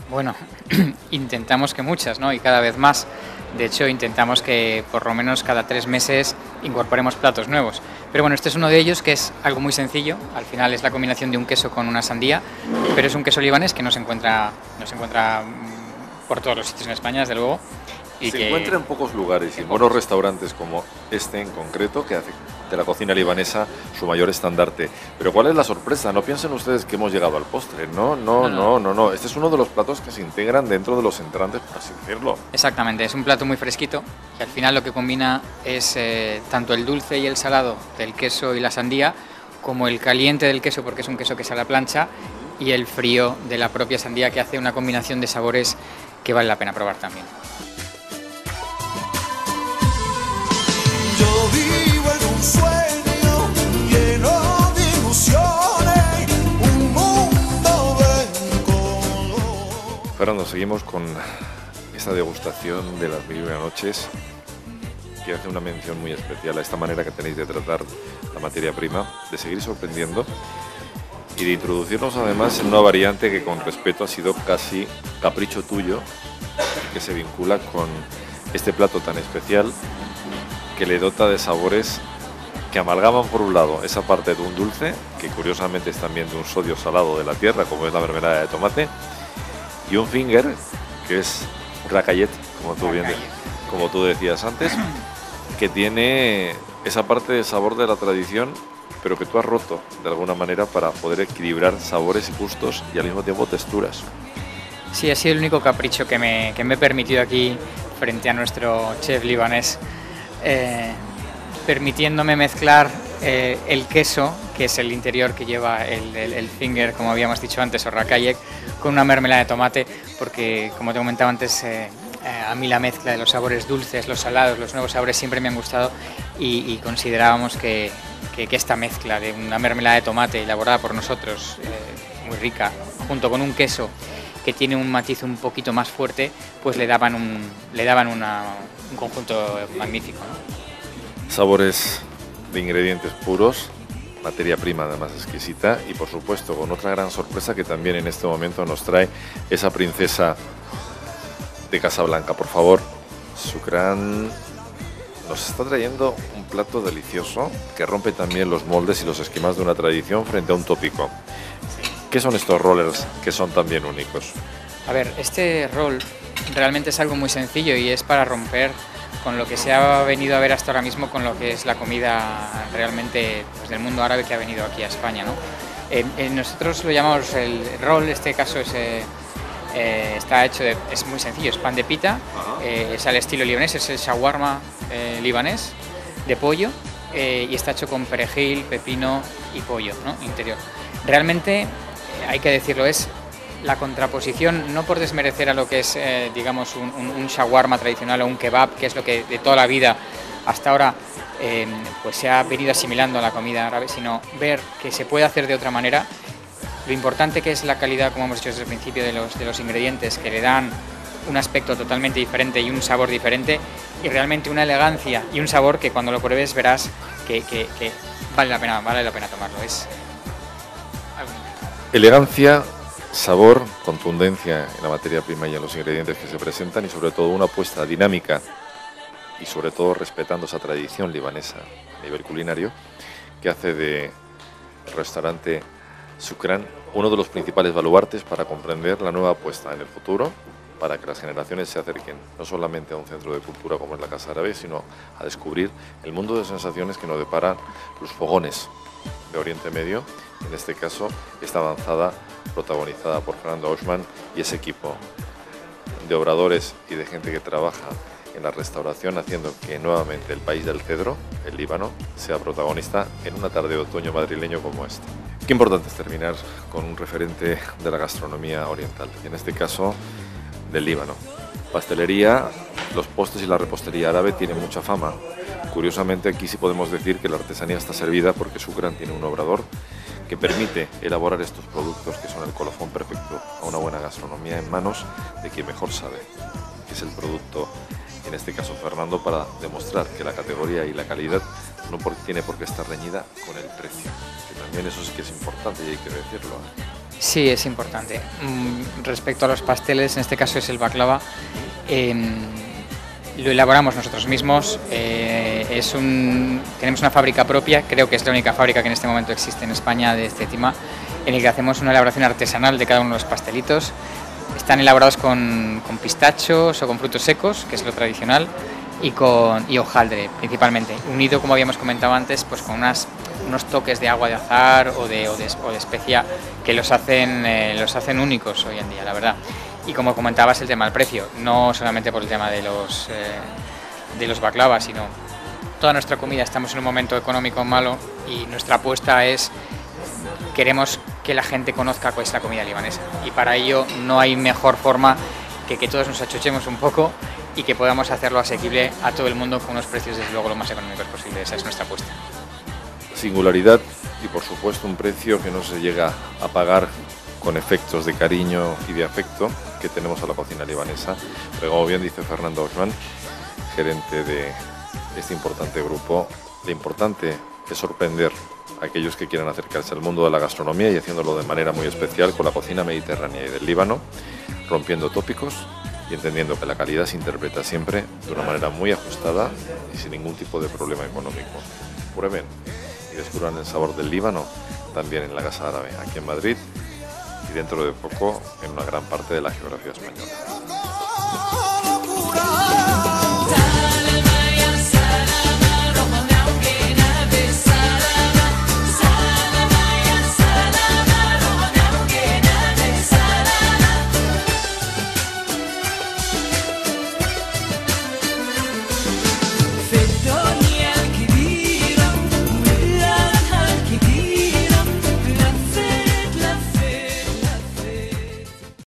Bueno, intentamos que muchas, ¿no? Y cada vez más. De hecho, intentamos que por lo menos cada 3 meses incorporemos platos nuevos. Pero bueno, este es uno de ellos que es algo muy sencillo. Al final es la combinación de un queso con una sandía, pero es un queso libanés que no se encuentra por todos los sitios en España, desde luego. Y Se que encuentra en pocos lugares y en buenos restaurantes como este en concreto, que hace de la cocina libanesa su mayor estandarte. Pero ¿cuál es la sorpresa? No piensen ustedes que hemos llegado al postre. No, no, no, no, no. Este es uno de los platos que se integran dentro de los entrantes, por así decirlo. Exactamente, es un plato muy fresquito, que al final lo que combina es tanto el dulce y el salado del queso y la sandía, como el caliente del queso, porque es un queso que sale a plancha, y el frío de la propia sandía, que hace una combinación de sabores que vale la pena probar también. Yo vivo en un sueño lleno de ilusiones, un mundo de color. Fernando, seguimos con esta degustación de las Mil y una noches, que hace una mención muy especial a esta manera que tenéis de tratar la materia prima, de seguir sorprendiendo y de introducirnos además en una variante que con respeto ha sido casi capricho tuyo, que se vincula con este plato tan especial que le dota de sabores que amalgaman por un lado esa parte de un dulce, que curiosamente es también de un sodio salado de la tierra, como es la mermelada de tomate, y un finger, que es racayette, como tú decías antes, que tiene esa parte de sabor de la tradición, pero que tú has roto de alguna manera para poder equilibrar sabores y gustos y al mismo tiempo texturas. Sí, ha sido el único capricho que me he permitido aquí frente a nuestro chef libanés, permitiéndome mezclar el queso, que es el interior que lleva el finger, como habíamos dicho antes, o racayek, con una mermelada de tomate, porque como te comentaba antes, a mí la mezcla de los sabores dulces, los salados, los nuevos sabores siempre me han gustado y considerábamos que esta mezcla de una mermelada de tomate elaborada por nosotros, muy rica, junto con un queso que tiene un matiz un poquito más fuerte, pues le daban un conjunto magnífico, ¿no? Sabores de ingredientes puros, materia prima además exquisita y por supuesto con otra gran sorpresa que también en este momento nos trae esa princesa de Casablanca. Por favor, Shukran nos está trayendo un plato delicioso que rompe también los moldes y los esquemas de una tradición frente a un tópico. ¿Qué son estos rollers que son también únicos? A ver, este roll realmente es algo muy sencillo y es para romper con lo que se ha venido a ver hasta ahora mismo, con lo que es la comida realmente pues, del mundo árabe que ha venido aquí a España, ¿no? Nosotros lo llamamos el roll, este caso está hecho es muy sencillo, es pan de pita, es al estilo libanés, es el shawarma libanés de pollo y está hecho con perejil, pepino y pollo, ¿no? Interior. Realmente, hay que decirlo, es la contraposición, no por desmerecer a lo que es, digamos, un shawarma tradicional o un kebab, que es lo que de toda la vida hasta ahora pues se ha venido asimilando a la comida árabe, sino ver que se puede hacer de otra manera. Lo importante que es la calidad, como hemos dicho desde el principio, de los ingredientes, que le dan un aspecto totalmente diferente y un sabor diferente, y realmente una elegancia y un sabor que cuando lo pruebes verás que vale la pena tomarlo. Es algo muy rico. Elegancia, sabor, contundencia en la materia prima y en los ingredientes que se presentan y sobre todo una apuesta dinámica y sobre todo respetando esa tradición libanesa a nivel culinario que hace de restaurante Shukran uno de los principales baluartes para comprender la nueva apuesta en el futuro, para que las generaciones se acerquen no solamente a un centro de cultura como es la Casa Árabe, sino a descubrir el mundo de sensaciones que nos deparan los fogones de Oriente Medio, en este caso esta avanzada protagonizada por Fernando Oshman y ese equipo de obradores y de gente que trabaja en la restauración, haciendo que nuevamente el país del cedro, el Líbano, sea protagonista en una tarde de otoño madrileño como esta. Qué importante es terminar con un referente de la gastronomía oriental, en este caso del Líbano. Pastelería, los postres y la repostería árabe tienen mucha fama. Curiosamente aquí sí podemos decir que la artesanía está servida porque Shukran tiene un obrador que permite elaborar estos productos que son el colofón perfecto a una buena gastronomía en manos de quien mejor sabe, que es el producto, en este caso Fernando, para demostrar que la categoría y la calidad no tiene por qué estar reñida con el precio, que también eso sí que es importante y hay que decirlo. Sí, es importante. Respecto a los pasteles, en este caso es el baklava, lo elaboramos nosotros mismos. Tenemos una fábrica propia, creo que es la única fábrica que en este momento existe en España de este tema, en el que hacemos una elaboración artesanal de cada uno de los pastelitos. Están elaborados con pistachos o con frutos secos, que es lo tradicional, y hojaldre principalmente, unido, como habíamos comentado antes, pues con unos toques de agua de azahar o de especia que los hacen únicos hoy en día, la verdad. Y como comentabas, el tema del precio, no solamente por el tema de los baklavas, sino toda nuestra comida. Estamos en un momento económico malo y nuestra apuesta es: queremos que la gente conozca cuál es la comida libanesa, y para ello no hay mejor forma que todos nos achuchemos un poco y que podamos hacerlo asequible a todo el mundo con unos precios, desde luego, lo más económicos posible. Esa es nuestra apuesta. Singularidad y, por supuesto, un precio que no se llega a pagar con efectos de cariño y de afecto que tenemos a la cocina libanesa. Pero, como bien dice Fernando Ochman, gerente de este importante grupo, lo importante es sorprender a aquellos que quieran acercarse al mundo de la gastronomía, y haciéndolo de manera muy especial con la cocina mediterránea y del Líbano, rompiendo tópicos y entendiendo que la calidad se interpreta siempre de una manera muy ajustada y sin ningún tipo de problema económico. Prueben y descubran el sabor del Líbano también en la Casa Árabe, aquí en Madrid, y dentro de poco en una gran parte de la geografía española.